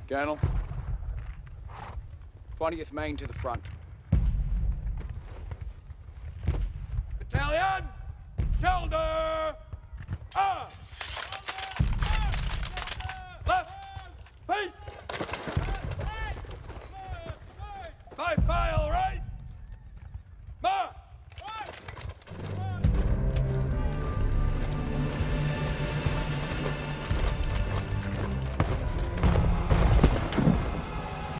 Colonel. 20th Maine to the front. Battalion, shoulder, up!